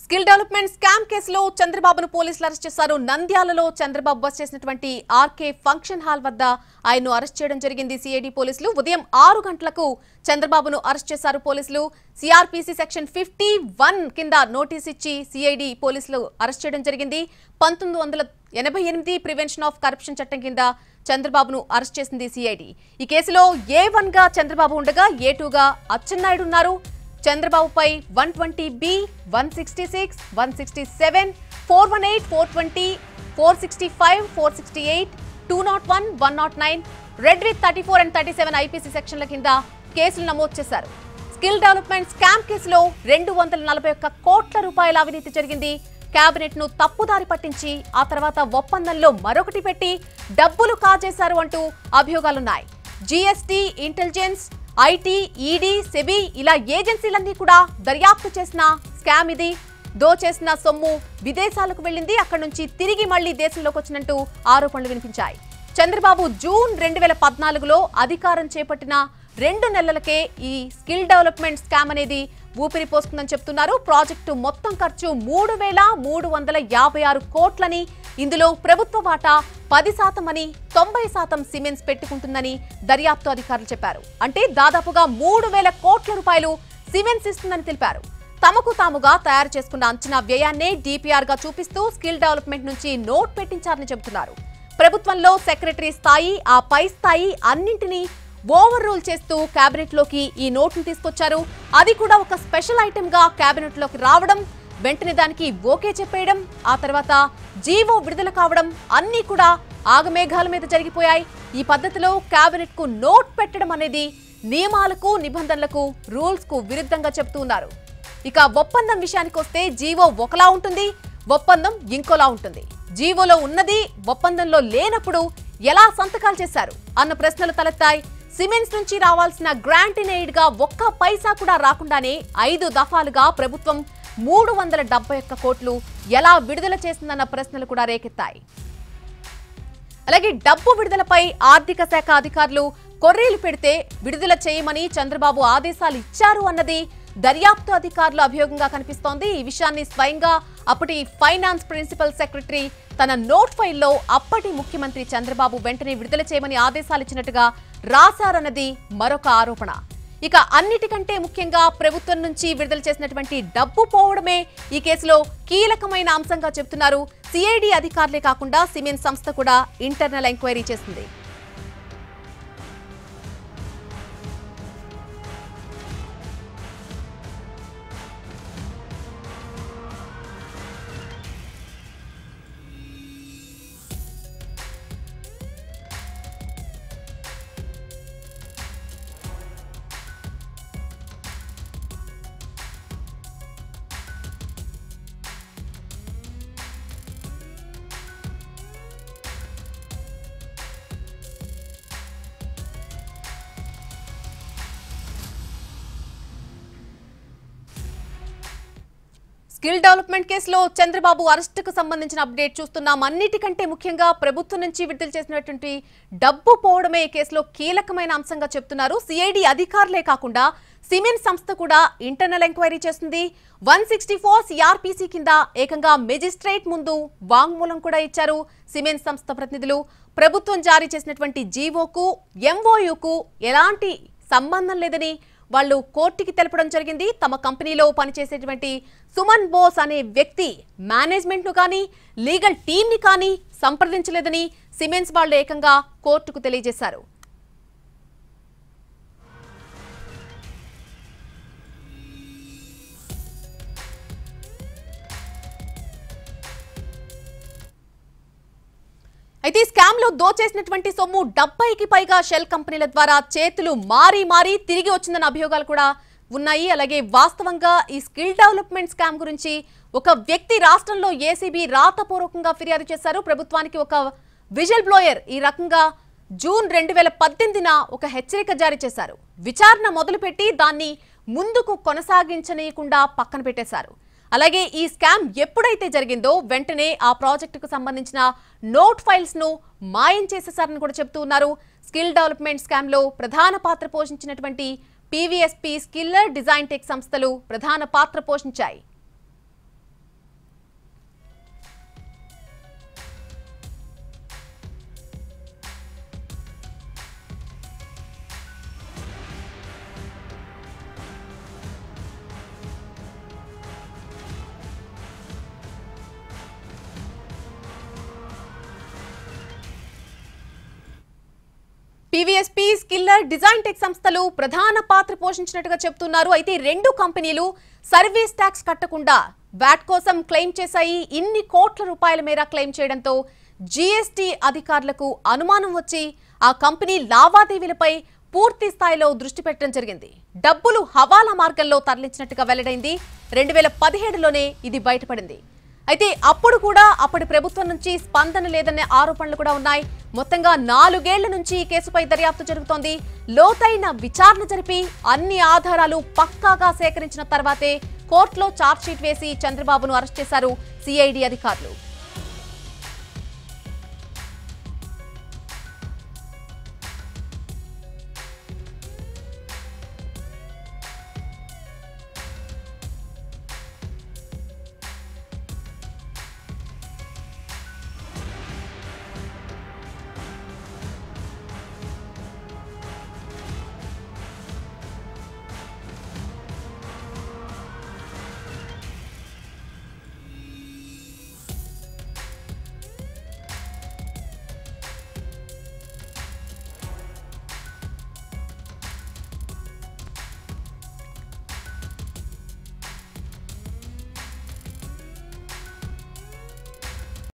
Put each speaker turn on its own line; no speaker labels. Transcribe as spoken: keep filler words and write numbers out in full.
Skill development scam కేసులో చంద్రబాబును పోలీసులు అరెస్ట్ చేశారు. నంద్యాలలో చంద్రబాబు బస్ చేసినటువంటి ఆర్కే ఫంక్షన్ హాల్ వద్ద ఆయన్ను అరెస్ట్ చేయడం జరిగింది. సిఐడి పోలీసులు ఉదయం ఆరు గంటలకు చంద్రబాబును అరెస్ట్ చేశారు. పోలీసులు సిఆర్పిసి సెక్షన్ ఫిఫ్టీ వన్ కింద నోటీస్ ఇచ్చి సిఐడి పోలీసులు అరెస్ట్ చేయడం జరిగింది. పంతొమ్మిది వందల ఎనభై ఎనిమిది ప్రివెన్షన్ ఆఫ్ కరప్షన్ చట్టం కింద చంద్రబాబును అరెస్ట్ చేసింది సిఐడి. ఈ కేసులో ఏ వన్ గా చంద్రబాబు ఉండగా ఏ టూ గా అచ్చెన్నాయుడు ఉన్నారు. చంద్రబాబుపై one twenty B, one sixty six, one sixty seven, four one eight, four twenty, four sixty five, four sixty eight, two not one, one not nine, read with thirty four and thirty seven IPC సెక్షన్ల కింద కేసులు నమోదు చేశారు. Skill development scam కేసులో రెండు వందల నలభై ఒక్క కోట్ల రూపాయల అవినీతి జరిగింది. కేబినెట్ ను తప్పుదారి పట్టించి ఆ తర్వాత ఒప్పందంలో మరొకటి పెట్టి డబ్బులు కాజేశారు అంటూ అభియోగాలున్నాయి. GST, intelligence, IT, ED, SEBI ఇలా ఏజెన్సీలన్నీ కూడా దర్యాప్తు చేసిన స్కామ్ ఇది. దోచేసిన సొమ్ము విదేశాలకు వెళ్లింది. అక్కడి నుంచి తిరిగి మళ్లీ దేశంలోకి వచ్చినట్టు ఆరోపణలు వినిపించాయి. చంద్రబాబు జూన్ రెండు వేల పద్నాలుగులో అధికారం చేపట్టిన రెండు నెలలకే ఈ స్కిల్ డెవలప్మెంట్ స్కామ్ అనేది ఊపిరి పోస్తుందని చెప్తున్నారు. ప్రాజెక్టు మొత్తం ఖర్చు మూడు వేల మూడు వందల యాభై ఆరు కోట్లని, ఇందులో ప్రభుత్వ వాటా పది శాతం అని, తొంభై శాతం సిమెంట్స్ పెట్టుకుంటుందని దర్యాప్తు అధికారులు చెప్పారు. అంటే దాదాపుగా మూడు వేల కోట్ల రూపాయలు సిమెంట్స్ ఇస్తుందని తెలిపారు. తమకు తాముగా తయారు చేసుకున్న అంచనా వ్యయాన్నే డిపిఆర్ గా చూపిస్తూ స్కిల్ డెవలప్మెంట్ నుంచి నోట్ పెట్టించారని చెబుతున్నారు. ప్రభుత్వంలో సెక్రటరీ స్థాయి, ఆ పై స్థాయి అన్నింటినీ ఓవర్ రూల్ చేస్తూ కేబినెట్ లోకి ఈ నోట్ను తీసుకొచ్చారు. అది కూడా ఒక స్పెషల్ ఐటమ్ గా కేబినెట్ లోకి రావడం, వెంటనే దానికి ఓకే చెప్పేయడం, ఆ తర్వాత జీవో విడుదల కావడం అన్నీ కూడా ఆగమేఘాల మీద జరిగిపోయాయి. ఈ పద్ధతిలో కేబినెట్ కు నోట్ పెట్టడం అనేది నియమాలకు, నిబంధనలకు, రూల్స్ కు విరుద్ధంగా చెప్తూ ఉన్నారు. ఇక ఒప్పందం విషయానికి వస్తే జీవో ఒకలా ఉంటుంది, ఒప్పందం ఇంకోలా ఉంటుంది. జీవోలో ఉన్నది ఒప్పందంలో లేనప్పుడు ఎలా సంతకాలు చేశారు అన్న ప్రశ్నలు తలెత్తాయి. సిమెంట్స్ నుంచి రావాల్సిన గ్రాంట్ ఇన్ ఎయిడ్ గా ఒక్క పైసా కూడా రాకుండానే ఐదు దఫాలుగా ప్రభుత్వం మూడు వందల డెబ్బై ఒక్క కోట్లు ఎలా విడుదల చేసిందన్న ప్రశ్నలు కూడా రేకెత్తాయి. అలాగే డబ్బు విడుదలపై ఆర్థిక శాఖ అధికారులు కొర్రీలు పెడితే విడుదల చేయమని చంద్రబాబు ఆదేశాలు ఇచ్చారు అన్నది దర్యాప్తు అధికారుల అభియోగంగా కనిపిస్తోంది. ఈ విషయాన్ని స్వయంగా అప్పటి ఫైనాన్స్ ప్రిన్సిపల్ సెక్రటరీ తన నోట్ ఫైల్లో అప్పటి ముఖ్యమంత్రి చంద్రబాబు వెంటనే విడుదల చేయమని ఆదేశాలు ఇచ్చినట్టుగా రాశారన్నది మరొక ఆరోపణ. ఇక అన్నిటికంటే ముఖ్యంగా ప్రభుత్వం నుంచి విడుదల చేసినటువంటి డబ్బు పోవడమే ఈ కేసులో కీలకమైన అంశంగా చెబుతున్నారు. సిఐడి అధికారులే కాకుండా సిమెంట్ సంస్థ కూడా ఇంటర్నల్ ఎంక్వైరీ చేసింది. స్కిల్ డెవలప్మెంట్ కేసులో చంద్రబాబు అరెస్టుకు సంబంధించిన అప్డేట్ చూస్తున్నాం. అన్నిటికంటే ముఖ్యంగా ప్రభుత్వం నుంచి విడుదల చేసినటువంటి డబ్బు పోవడమే ఈ కేసులో కీలకమైన అంశంగా చెప్తున్నారు. సిఐడి అధికారులే కాకుండా సిమెంట్ సంస్థ కూడా ఇంటర్నల్ ఎంక్వైరీ చేస్తుంది. వన్ సిక్స్టీ ఫోర్ సిఆర్పిసి కింద ఏకంగా మెజిస్ట్రేట్ ముందు వాంగ్మూలం కూడా ఇచ్చారు సిమెంట్ సంస్థ ప్రతినిధులు. ప్రభుత్వం జారీ చేసినటువంటి జీవోకు, ఎంఓయూకు ఎలాంటి సంబంధం లేదని వాళ్ళు కోర్టుకి తెలపడం జరిగింది. తమ కంపెనీలో పనిచేసేటువంటి సుమన్ బోస్ అనే వ్యక్తి మేనేజ్మెంట్ ను కానీ, లీగల్ టీమ్ ని కానీ సంప్రదించలేదని సిమెంట్స్ వాళ్ళు ఏకంగా కోర్టుకు తెలియజేశారు. అయితే ఈ స్కామ్ లో దోచేసినటువంటి సొమ్ము డెబ్బైకి పైగా షెల్ కంపెనీల ద్వారా చేతులు మారి మారి తిరిగి వచ్చిందన్న అభియోగాలు కూడా ఉన్నాయి. అలాగే వాస్తవంగా ఈ స్కిల్ డెవలప్మెంట్ స్కామ్ గురించి ఒక వ్యక్తి రాష్ట్రంలో ఏసీబీ రాతపూర్వకంగా ఫిర్యాదు చేశారు. ప్రభుత్వానికి ఒక విజిల్ బ్లోయర్ ఈ రకంగా జూన్ రెండు వేల పద్దెనిమిదిన ఒక హెచ్చరిక జారీ చేశారు. విచారణ మొదలుపెట్టి దాన్ని ముందుకు కొనసాగించనీయకుండా పక్కన పెట్టేశారు. అలాగే ఈ స్కామ్ ఎప్పుడైతే జరిగిందో వెంటనే ఆ ప్రాజెక్టుకు సంబంధించిన నోట్ ఫైల్స్ ను మాయం చేసేశారని కూడా చెప్తూ ఉన్నారు. స్కిల్ డెవలప్మెంట్ స్కామ్ లో ప్రధాన పాత్ర పోషించినటువంటి పీవీఎస్పీ, స్కిల్లర్, డిజైన్ టెక్ సంస్థలు ప్రధాన పాత్ర పోషించాయి. పీవీఎస్పీ, స్కిల్లర్, డిజైన్ టెక్ సంస్థలు ప్రధాన పాత్ర పోషించినట్టుగా చెప్తున్నారు. అయితే రెండు కంపెనీలు సర్వీస్ ట్యాక్స్ కట్టకుండా వ్యాట్ కోసం క్లెయిమ్ చేశాయి. ఇన్ని కోట్ల రూపాయల మేర క్లెయిమ్ చేయడంతో జీఎస్టీ అధికారులకు అనుమానం వచ్చి ఆ కంపెనీ లావాదేవీలపై పూర్తి స్థాయిలో దృష్టి పెట్టడం జరిగింది. డబ్బులు హవాలా మార్గంలో తరలించినట్టుగా వెల్లడైంది. రెండు వేల పదిహేడులోనే ఇది బయటపడింది. అయితే అప్పుడు కూడా అప్పటి ప్రభుత్వం నుంచి స్పందన లేదనే ఆరోపణలు కూడా ఉన్నాయి. మొత్తంగా నాలుగేళ్ల నుంచి ఈ కేసుపై దర్యాప్తు జరుగుతోంది. లోతైన విచారణ జరిపి అన్ని ఆధారాలు పక్కాగా సేకరించిన తర్వాతే కోర్టులో ఛార్జ్షీట్ వేసి చంద్రబాబును అరెస్ట్ చేశారు సిఐడి అధికారులు.